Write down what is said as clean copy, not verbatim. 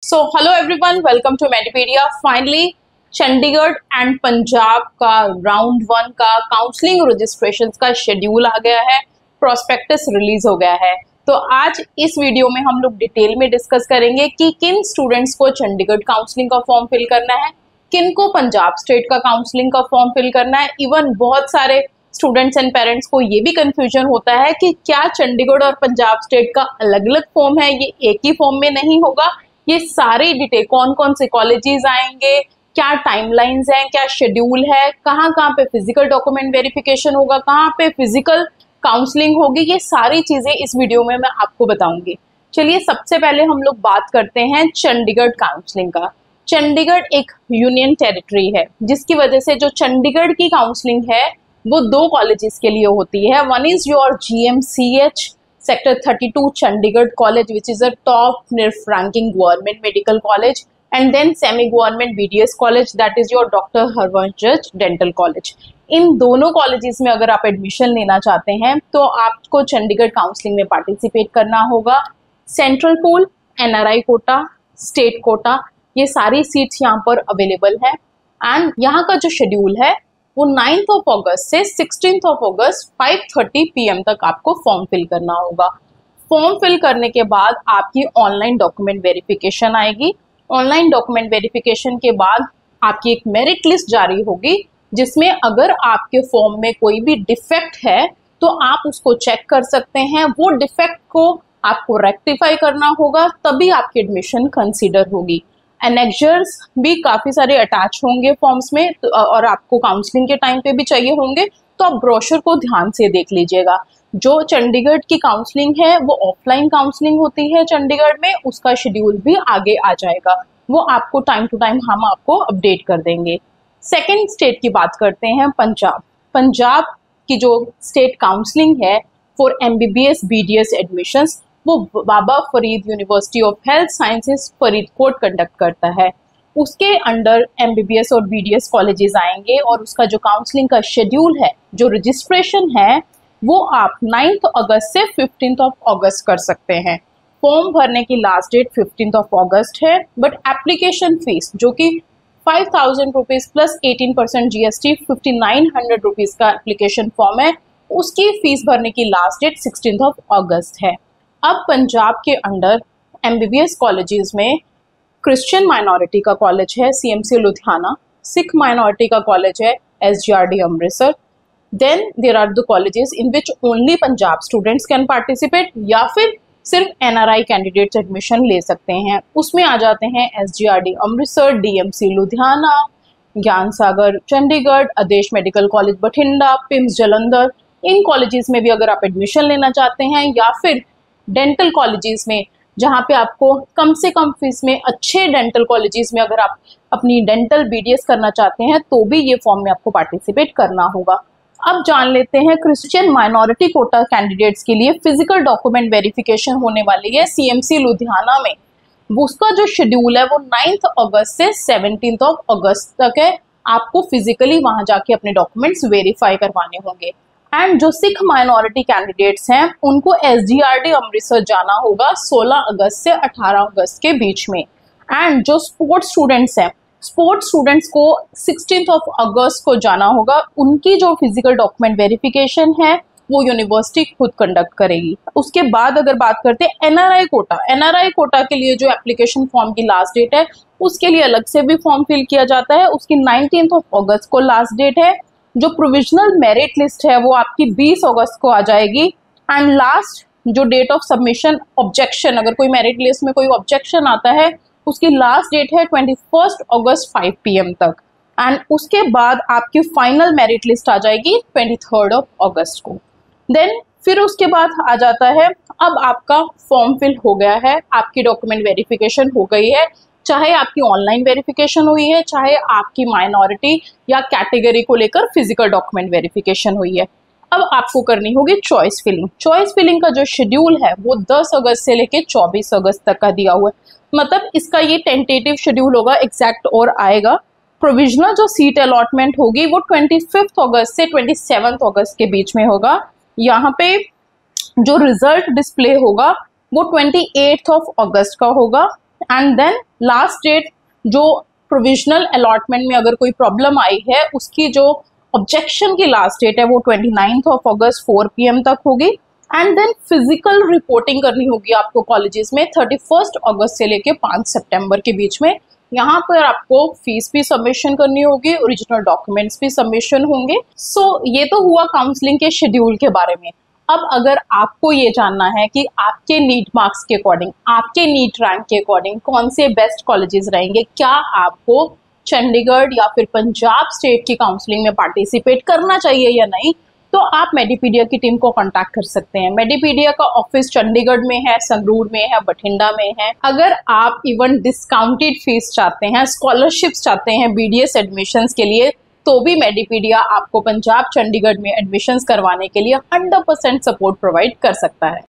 So hello everyone, welcome to Medipedia. Finally Chandigarh and Punjab का round 1 का counselling registration का schedule आ गया है, प्रोस्पेक्टस रिलीज हो गया है। तो आज इस वीडियो में हम लोग डिटेल में डिस्कस करेंगे कि किन स्टूडेंट्स को चंडीगढ़ काउंसलिंग का फॉर्म फिल करना है, किन को पंजाब स्टेट का काउंसलिंग का फॉर्म फिल करना है। इवन बहुत सारे स्टूडेंट्स एंड पेरेंट्स को ये भी कंफ्यूजन होता है कि क्या चंडीगढ़ और पंजाब स्टेट का अलग अलग फॉर्म है, ये एक ही फॉर्म में नहीं होगा। ये सारी डिटेल, कौन कौन से कॉलेजेस आएंगे, क्या टाइमलाइंस हैं, क्या शेड्यूल है, कहाँ कहाँ पे फिजिकल डॉक्यूमेंट वेरिफिकेशन होगा, कहाँ पे फिजिकल काउंसलिंग होगी, ये सारी चीजें इस वीडियो में मैं आपको बताऊंगी। चलिए सबसे पहले हम लोग बात करते हैं चंडीगढ़ काउंसलिंग का। चंडीगढ़ एक यूनियन टेरिटरी है, जिसकी वजह से जो चंडीगढ़ की काउंसलिंग है वो 2 कॉलेजेस के लिए होती है। One is your GMCH Sector 32 Chandigarh College, which is a top ranking government medical college, and then semi-government BDS college, that is your Dr. Harvansh Dental College. इन दोनों कॉलेजेस में अगर आप एडमिशन लेना चाहते हैं तो आपको चंडीगढ़ काउंसलिंग में पार्टिसिपेट करना होगा। Central pool, NRI quota, state quota, ये सारी सीट्स यहाँ पर अवेलेबल है। एंड यहाँ का जो शेड्यूल है वो 9th of August से 16th of August 5:30 PM तक आपको फॉर्म फिल करना होगा। फॉर्म फिल करने के बाद आपकी ऑनलाइन डॉक्यूमेंट वेरिफिकेशन आएगी। ऑनलाइन डॉक्यूमेंट वेरिफिकेशन के बाद आपकी एक मेरिट लिस्ट जारी होगी, जिसमें अगर आपके फॉर्म में कोई भी डिफेक्ट है तो आप उसको चेक कर सकते हैं। वो डिफेक्ट को आपको रेक्टिफाई करना होगा, तभी आपकी एडमिशन कंसीडर होगी। एनेक्जर्स भी काफ़ी सारे अटैच होंगे फॉर्म्स में, और आपको काउंसलिंग के टाइम पे भी चाहिए होंगे, तो आप ब्रोशर को ध्यान से देख लीजिएगा। जो चंडीगढ़ की काउंसलिंग है वो ऑफलाइन काउंसलिंग होती है चंडीगढ़ में, उसका शेड्यूल भी आगे आ जाएगा, वो आपको टाइम टू टाइम हम आपको अपडेट कर देंगे। सेकेंड स्टेट की बात करते हैं, पंजाब। पंजाब की जो स्टेट काउंसलिंग है फॉर MBBS BDS एडमिशंस, वो Baba Farid university of health sciences Faridkot conduct करता है। उसके अंडर MBBS और BDS कॉलेजेस आएंगे, और उसका जो काउंसलिंग का शेड्यूल है, जो रजिस्ट्रेशन है, वो आप 9th अगस्त से 15th of August कर सकते हैं। फॉर्म भरने की last date 15th of August है, बट एप्लीकेशन फीस जो कि 5,000 रुपीज़ प्लस 18% GST 5,900 रुपीज़ का एप्लीकेशन फॉर्म है, उसकी फीस भरने की last date 16th of August है। अब पंजाब के अंडर MBBS कॉलेजेस में क्रिश्चियन माइनॉरिटी का कॉलेज है CMC लुधियाना, सिख माइनॉरिटी का कॉलेज है SGRD Amritsar. Then there are the colleges in which only Punjab students can participate, या फिर सिर्फ NRI कैंडिडेट्स एडमिशन ले सकते हैं। उसमें आ जाते हैं SGRD Amritsar, DMC Ludhiana, Gyan Sagar Chandigarh, Adesh medical college Bathinda, PIMS Jalandhar. इन कॉलेजेस में भी अगर आप एडमिशन लेना चाहते हैं, या फिर डेंटल कॉलेजेस में जहाँ पे आपको कम से कम फीस में, अच्छे डेंटल कॉलेजेस में अगर आप अपनी डेंटल BDS करना चाहते हैं, तो भी ये फॉर्म में आपको पार्टिसिपेट करना होगा। अब जान लेते हैं क्रिश्चियन माइनॉरिटी कोटा कैंडिडेट्स के लिए फिजिकल डॉक्यूमेंट वेरिफिकेशन होने वाली है CMC लुधियाना में। उसका जो शेड्यूल है वो 9th अगस्त से 17th of August तक है। आपको फिजिकली वहाँ जाके अपने डॉक्यूमेंट्स वेरीफाई करवाने होंगे। एंड जो सिख माइनॉरिटी कैंडिडेट्स हैं उनको SGRD अमृतसर जाना होगा 16 अगस्त से 18 अगस्त के बीच में। एंड जो स्पोर्ट्स स्टूडेंट्स हैं, स्पोर्ट्स स्टूडेंट्स को 16th of August को जाना होगा। उनकी जो फिजिकल डॉक्यूमेंट वेरिफिकेशन है वो यूनिवर्सिटी खुद कंडक्ट करेगी। उसके बाद अगर बात करते हैं NRI कोटा, NRI कोटा के लिए जो एप्लीकेशन फॉर्म की लास्ट डेट है, उसके लिए अलग से भी फॉर्म फिल किया जाता है। उसकी 19th of August को लास्ट डेट है। जो प्रोविजनल मेरिट लिस्ट है वो आपकी 20 अगस्त को आ जाएगी। एंड लास्ट जो डेट ऑफ सबमिशन ऑब्जेक्शन, अगर कोई मेरिट लिस्ट में कोई ऑब्जेक्शन आता है, उसकी लास्ट डेट है 21 अगस्त 5 PM तक। एंड उसके बाद आपकी फाइनल मेरिट लिस्ट आ जाएगी 23 of August को। देन फिर उसके बाद आ जाता है, अब आपका फॉर्म फिल हो गया है, आपकी डॉक्यूमेंट वेरिफिकेशन हो गई है, चाहे आपकी ऑनलाइन वेरिफिकेशन हुई है, चाहे आपकी माइनॉरिटी या कैटेगरी को लेकर फिजिकल डॉक्यूमेंट वेरिफिकेशन हुई है। अब आपको करनी होगी चॉइस फिलिंग। चॉइस फिलिंग का जो शेड्यूल है वो 10 अगस्त से लेकर 24 अगस्त तक का दिया हुआ है। मतलब इसका ये टेंटेटिव शेड्यूल होगा, एग्जैक्ट और आएगा। प्रोविजनल जो सीट अलॉटमेंट होगी वो 25 अगस्त से 27 अगस्त के बीच में होगा। यहाँ पे जो रिजल्ट डिस्प्ले होगा वो 28 of August का होगा। एंड देन लास्ट डेट जो प्रोविजनल अलॉटमेंट में अगर कोई प्रॉब्लम आई है उसकी जो ऑब्जेक्शन की लास्ट डेट है वो 29 अगस्त 4 PM तक होगी। एंड देन फिजिकल रिपोर्टिंग करनी होगी आपको कॉलेजेस में 31 अगस्त से लेके 5 सितंबर के बीच में। यहाँ पर आपको फीस भी सबमिशन करनी होगी, ओरिजिनल डॉक्यूमेंट्स भी सबमिशन होंगे। सो ये तो हुआ काउंसलिंग के शेड्यूल के बारे में। अब अगर आपको ये जानना है कि आपके नीट मार्क्स के अकॉर्डिंग, आपके नीट रैंक के अकॉर्डिंग कौन से बेस्ट कॉलेजेस रहेंगे, क्या आपको चंडीगढ़ या फिर पंजाब स्टेट की काउंसलिंग में पार्टिसिपेट करना चाहिए या नहीं, तो आप मेडिपीडिया की टीम को कांटेक्ट कर सकते हैं। मेडिपीडिया का ऑफिस चंडीगढ़ में है, संगरूर में है, बठिंडा में है। अगर आप इवन डिस्काउंटेड फीस चाहते हैं, स्कॉलरशिप्स चाहते हैं BDS एडमिशन्स के लिए, तो भी मेडिपीडिया आपको पंजाब चंडीगढ़ में एडमिशन्स करवाने के लिए 100% सपोर्ट प्रोवाइड कर सकता है।